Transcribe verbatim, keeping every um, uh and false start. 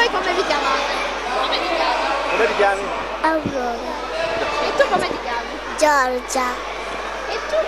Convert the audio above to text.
voi come vi chiamate? Come ti chiami? Come ti chiami? Aurora. E tu come ti chiami? Giorgia. E tu?